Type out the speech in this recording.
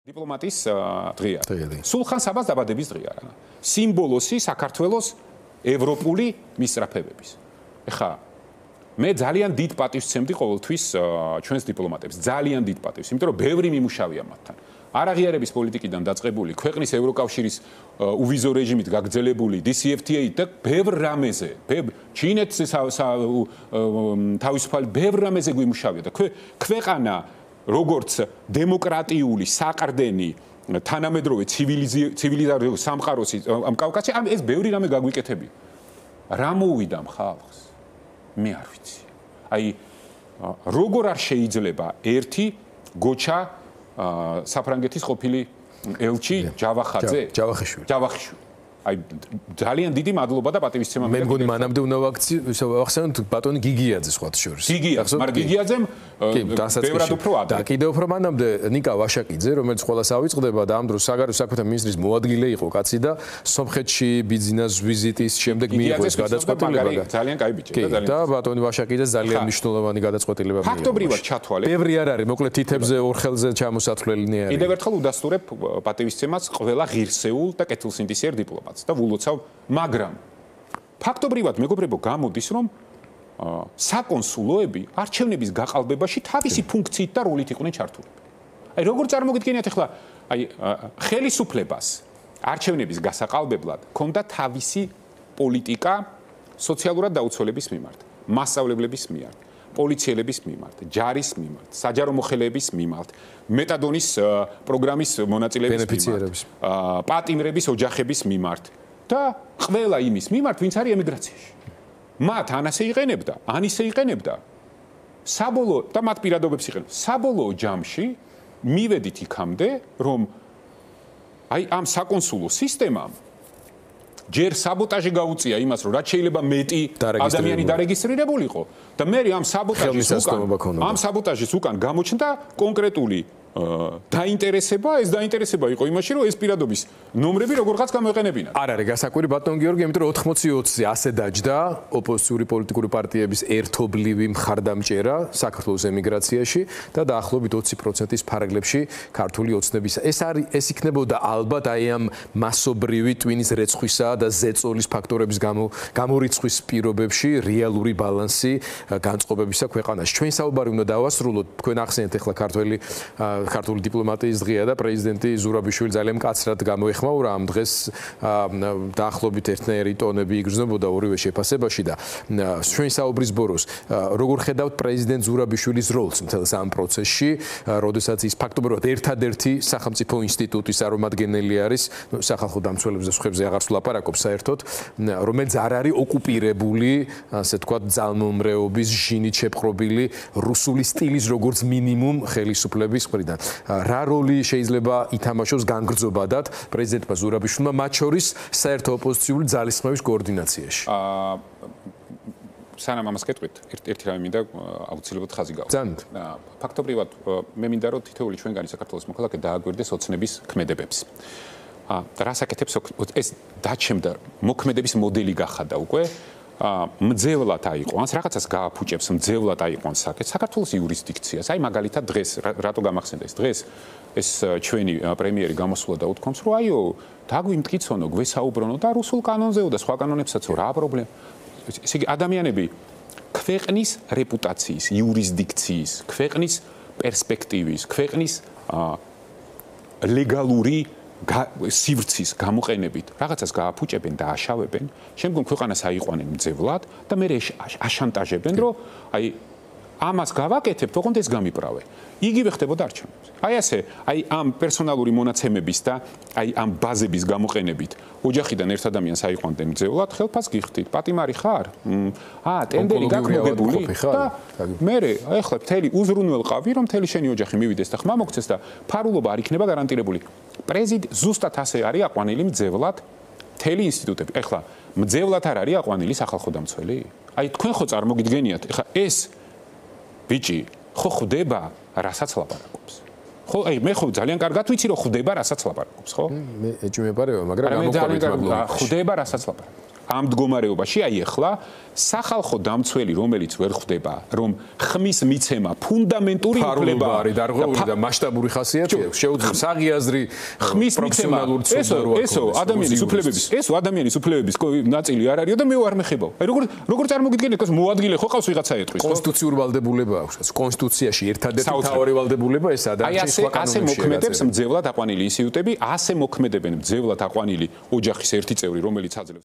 დიპლომატის დღეა. სულხან საბას დაბადების დღეა რა. სიმბოლოსი საქართველოს ევროპული მისწრაფებების. ეხა მე ძალიან დიდ პატივს ვცემდი ყოველთვის ჩვენს დიპლომატებს. ძალიან დიდ პატივს, იმიტომ რომ ბევრი მიმუშავია მათთან. არაღიარების პოლიტიკიდან დაწყებული, ქვეყნის ევროკავშირის უვიზო რეჟიმით გაგრძელებული, DCFTA და ბევრ რამეზე, ჩინეთს თავისუფალი ბევრ რამეზე გვიმუშავია და ქვეყანა როგორც დემოკრატიული, საყრდენი, თანამედროვე ცივილიზაციური სამყაროსი ამ კავკასიაში, ეს ბევრი რამე გაგვიკეთებია. რა მოვიდა ხალხს? მე არ ვიცი. აი, როგორ არ შეიძლება ერთი გოჩა საფრანგეთის ყოფილი ელჩი ჯავახიშვილი. აი ძალიან დიდი მადლობა და პატივისცემა. მე მგონი მანამდე უნდა ვახსენოთ ბატონი გიგიაძე სხვათა შორის. მაგრამ გიგიაძემ ბევრად უფრო ადრე. და კიდევ უფრო მანამდე ნიკა ვაშაკიძე, რომელიც ყველას ავიწყდება და ამ დროს საგარეო საქმეთა მინისტრის მოადგილე იყო კაცი და სომხეთში ბიზნეს ვიზიტის შემდეგ მიიღო ეს გადაწყვეტილება. ძალიან კაი ბიჭია და ძალიან. და ბატონი ვაშაკიძე ძალიან მნიშვნელოვანი გადაწყვეტილება მიიღო. ფაქტობრივად ჩათვალე. ბევრი არ არის, მოკლედ თითებზე ორხელზე ჩამოსათვლელნი არის. კიდევ ერთხელ უდასტურებ პატივისცემას ყველა ღირსეულ და კეთილსინდისიერ დიპლომატს. და ვულოცავ, მაგრამ ფაქტობრივად მეგობრებო გამოდის, რომ საკონსულოები არჩევნების გაყალბებაში თავისი ფუნქციით და როლით იყვნენ ჩართული. აი როგორ წარმოგიდგენიათ ახლა, აი ხელისუფლებას არჩევნების გასაყალბებლად ჰქონდა თავისი პოლიტიკა სოციალურად დაუცველების მიმართ, მასწავლებლების მიმართ, პოლიციელების მიმართ, ჯარის მიმართ, საჯარო მოხელეების მიმართ, მეტადონის პროგრამის მონაწილეების მიმართ, პატიმრების ოჯახების მიმართ და ყველა იმის მიმართ, ვინც არის ემიგრაციაში. მათ ანასე იყენებდა, ანისე იყენებდა. საბოლოო და მათ პირადობებს იყენებდა. საბოლოო ჯამში მივედით იქამდე, რომ აი ამ საკონსულო სისტემამ ჯერ საბოტაჟი გაუწია იმას, რომ რაც შეიძლება მეტი ადამიანი დარეგისტრირებულიყო და მე ამ საბოტაჟის უკან გამოჩნდა კონკრეტული დაინტერესება, ეს დაინტერესება იყო იმაში, რომ ეს პირადობის ნომრები როგორღაც გამოეყენებინათ. არ არის გასაკვირი ბატონ გიორგი, იმიტომ რომ 80-20-ზე ასე დაჯდა ოპოზიციური პოლიტიკური პარტიების ერთობლივი მხარდამჭერა საქართველოს ემიგრაციაში და დაახლოებით 20%-ის ფარგლებში ქართული ოცნებისა. ეს იქნებოდა ალბათ აი ამ მასობრივი ტვინის რეცხვისა და ზეწოლის ფაქტორების გამორიცხვის პირობებში რეალური ბალანსი განწყობებისა ქვეყანაში. ჩვენ საუბარი უნდა დავასრულოთ, თქვენ ახსენეთ ახლა ქართული დიპლომატიის დღეა და პრეზიდენტი ზურაბიშვილი ძალიან მკაცრად გამოეხმაურა ამ დღეს დაახლოებით ერთნაირი ტონები იგრძნობოდა ორივე შეფასებაში და ჩვენ საუბრის ბოროს როგორ ხედავთ პრეზიდენტ ზურაბიშვილის როლს მთელ ამ პროცესში, როდესაც ის ფაქტობრივად ერთადერთი სახელმწიფო ინსტიტუტის წარმომადგენელი არის, სახალხო დამცველებზე სხვებზე აღარ ვლაპარაკობ საერთოდ, რომელიც არ არის ოკუპირებული, ასე თქვა, ძალმომრეობის ჟინით შეპყრობილი რუსული სტილის როგორც მინიმუმ ხელისუფლების მხრიდან. რა როლი შეიძლება ითამაშოს განგრძობადად პრეზიდენტმა ზურაბიშვილმა მათ შორის საერთო ოპოზიციური ძალისხმევის კოორდინაციაში? სანამ ამას კეთვით, ერთი რამე მინდა აუცილებლად ხაზი გავუსვა. ფაქტობრივად მე მინდა რომ თითოეული ჩვენგანი საქართველოს მოქალაქე დააგვირდეს ოცნების ქმედებებს. რას აკეთებს ეს დაჩემდა მოქმედების მოდელი გახადა უკვე. მძევლად აიყვანს, რაღაცას გააფუჭებს, მძევლად აიყვანს საქართველოს იურისდიქციას. აი მაგალითად დღეს, რატო გამახსენდა ეს დღეს, ეს ჩვენი პრემიერი გამოსულა და უთქვამს, რომ აიო, დაგვიმტკიცონო, გვესაუბრონო და რუსულ კანონზეო და სხვა კანონებსაც რა პრობლემა. ესე იგი ადამიანები ქვეყნის რეპუტაციის, იურისდიქციის, ქვეყნის პერსპექტივის, ქვეყნის ლეგალური სივრცის გამოყენებით რაღაცას გააფუჭებენ და აშავებენ, შემდგომ ქვეყანას აიყვანენ მძევლად და მე აშანტაჟებენ, რომ აი ამას გავაკეთებთ, ოღონდ ეს გამიправე. იგივე ხდებოდა არჩევნებში. აი ასე, აი ამ პერსონალური მონაცემების და აი ამ ბაზების გამოყენებით ოჯახიდან ერთ ადამიანს აიყვანდნენ მძევლად, ხელფას გიხდით, პატიმარი ხარ? ტენდერი გაქვს მოგებული და მე ახლა მთელი უზრუნველყავი, რომ მთელი შენი ოჯახი მივიდეს და ხმა მოგცეს და ფარულობა არ იქნება გარანტირებული. პრეზიდენტ ზუსტად ასე არის აყვანილი მძევლად მთელი ინსტიტუტები. ეხლა მძევლად არ არის აყვანილი სახალხო დამცველი? აი თქვენ ხო წარმოგიდგენიათ, ეხლა ეს ბიჭი ხო ხვდება რასაც ლაპარაკობს. ხო, აი მე ხო ძალიან კარგად ვიცი რომ ხვდება რასაც ლაპარაკობს, ხო? მე ეჭვმეპარება, მაგრამ გამოგვყევით მადლობა. ხვდება რასაც ლაპარაკობს. ამ მდგომარეობაში აი ახლა სახალხო დამცველი რომელიც ვერ ხვდება რომ ხმის მიცემა ფუნდამენტური უფლება არის დარღვეული და მასშტაბური ხასიათი აქვს შეუძლია საღიაზრი ხმის მიცემა ესო ადამიანის უფლებების ნაწილი არ არისო და მე არ მეხებაო აი როგორ წარმოგიდგენთ ეს მოადგილე ხო ყავს ვიღაცა ეტყვის ხო კონსტიტუციურ ვალდებულება აქვს კონსტიტუციაში ერთადერთი მთავარი ვალდებულება ესაა და ასე მოქმედებს მძევლად აყვანილი ინსტიტუტები ასე მოქმედებენ მძევლად აყვანილი ოჯახის ერთი წევრი რომელიც აძლევს